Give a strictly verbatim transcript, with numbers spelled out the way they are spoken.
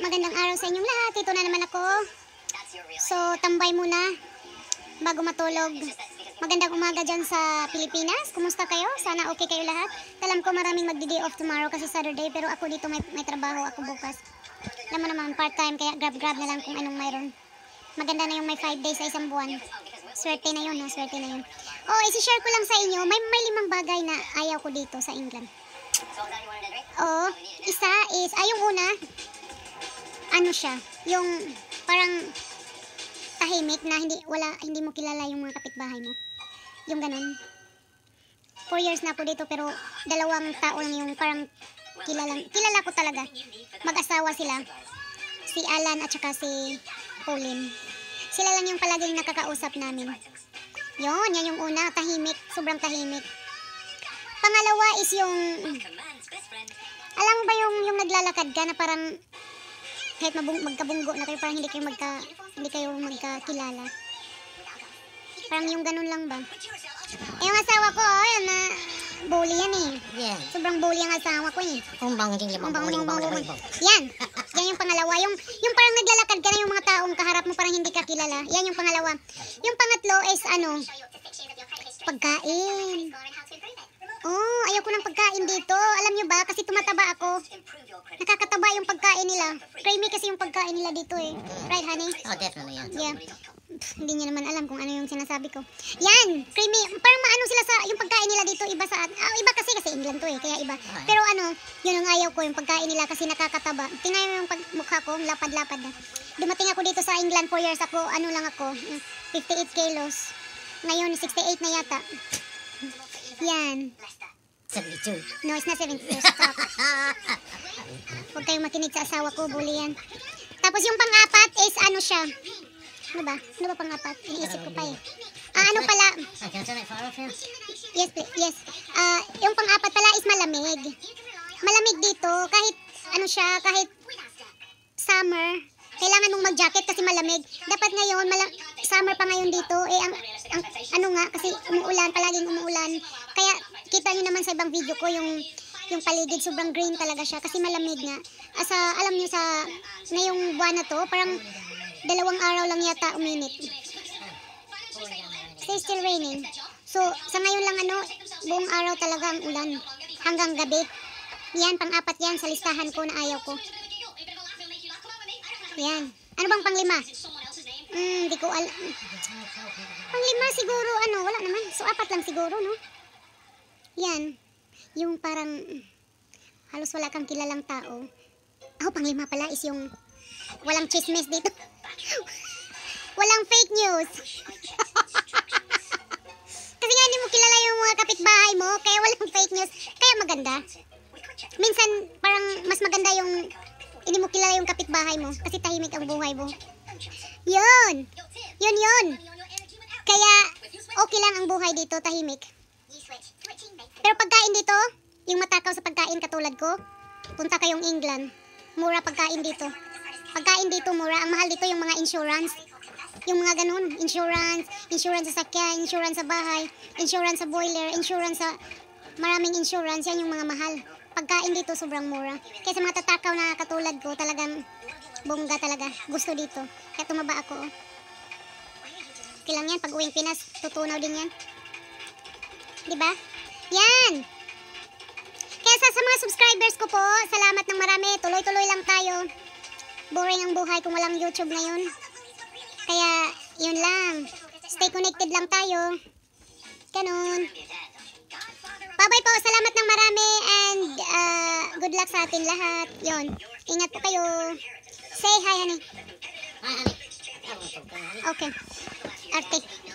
magandang araw sa inyong lahat. Ito na naman ako. So, tambay muna bago matulog. Magandang umaga dyan sa Pilipinas. Kumusta kayo? Sana okay kayo lahat. Alam ko maraming magdi-day off tomorrow kasi Saturday, pero ako dito may, may trabaho ako bukas. Alam mo naman, part-time, kaya grab-grab na lang kung anong mayroon. Maganda na yung may five days sa isang buwan. Swerte na yun, no? Swerte na yun. Oh, isi-share ko lang sa inyo, may, may limang bagay na ayaw ko dito sa England. Oh, isa is, ay yung una, ano siya, yung parang tahimik na hindi wala hindi mo kilala yung mga kapitbahay mo. Yung ganun. Four years na ako dito pero dalawang tao lang yung parang kilala, kilala ko talaga. Mag-asawa sila. Si Alan at saka si Pauline. Sila lang yung palaging nakakausap namin. Yon, yan yung una, tahimik, sobrang tahimik. Pangalawa is yung, alam mo ba yung, yung naglalakad ka na parang kahit mabung, magkabunggo na kayo, parang hindi kayo magka, hindi kayo magkakilala. Parang yung ganun lang ba? Eh, yung asawa ko, oh, yan na, bully yan eh. Yeah. Sobrang bully ang asawa ko eh. Umbang hindi limang Umbang, umbang, umbang, umbang, umbang. umbang. Yan. Yan yung pangalawa. Yung, yung parang naglalakad ka na yung mga taong kaharap mo parang hindi ka kilala. Yan yung pangalawa. Yung pangatlo is ano, pagkain. Oh, ayaw ko ng pagkain dito. Alam nyo ba? Kasi tumataba ako. Nakakataba yung pagkain nila. Creamy kasi yung pagkain nila dito eh. Right, honey? Oh, definitely, yeah. Yeah. Pff, hindi niya naman alam kung ano yung sinasabi ko. Yan, creamy. Parang maano sila sa yung pagkain nila dito. Iba sa, ah, iba kasi kasi England to eh. Kaya iba. Pero ano, yun ang ayaw ko. Yung pagkain nila kasi nakakataba. Tingnan mo yung mukha ko. Lapad-lapad na. Dumating ako dito sa England four years ako. Ano lang ako. fifty-eight kilos. Ngayon, sixty-eight na yata. Yan. seventy-two. No, it's not seventy-two. Stop. Huwag kayong makinig sa asawa ko. Bully yan. Tapos yung pang-apat is ano siya. Ano ba? Ano ba pang-apat? Iniisip ko pa eh. Ah, ano pala? Yes, please. Yes. Ah, yung pang-apat pala is malamig. Malamig dito. Kahit ano siya, kahit summer, kailangan mong mag-jacket kasi malamig. Dapat ngayon, mala summer pa ngayon dito. Eh, ang, ang ano nga, kasi umuulan, palaging umuulan. Kaya, kita nyo naman sa ibang video ko, yung yung paligid, sobrang green talaga siya. Kasi malamig nga. Asa, alam nyo sa, ngayong buwan na to, parang dalawang araw lang yata uminit. It's still raining. So, sa ngayon lang ano, buong araw talaga ang ulan. Hanggang gabi. Yan, pang-apat yan sa listahan ko na ayaw ko. Yan. Ano bang panglima? Hmm, di ko alam. Panglima siguro, ano, wala naman. So, apat lang siguro, no? Yan. Yung parang, halos wala kang kilalang tao. Oh, panglima pala is yung walang chismis dito. Walang fake news. Kasi nga hindi mo kilala yung mga kapitbahay mo, kaya walang fake news. Kaya maganda. Minsan, parang mas maganda yung hindi mo kilala yung kapitbahay mo kasi tahimik ang buhay mo. Yun! Yun yun! Kaya, okay lang ang buhay dito, tahimik. Pero pagkain dito, yung matakaw sa pagkain katulad ko, punta kayong England. Mura pagkain dito. Pagkain dito mura. Ang mahal dito yung mga insurance. Yung mga ganun, insurance, insurance sa sakyan, insurance sa bahay, insurance sa boiler, insurance sa maraming insurance. Yan yung mga mahal. Pagkain dito sobrang mura. Kaya sa mga tatakaw na katulad ko, talagang bongga talaga. Gusto dito. Kaya tumaba ako. Okay lang yan. Pag uwing Pinas, tutunaw din yan. Diba? Yan! Kaya sa, sa mga subscribers ko po, salamat ng marami. Tuloy-tuloy lang tayo. Boring ang buhay kung walang YouTube ngayon. Kaya, yun lang. Stay connected lang tayo. Ganun. Bye-bye po. Salamat ng marami. And, uh, good luck sa atin lahat. Yun. Ingat po kayo. Say hi, honey. Hi, honey. Okay. Arte.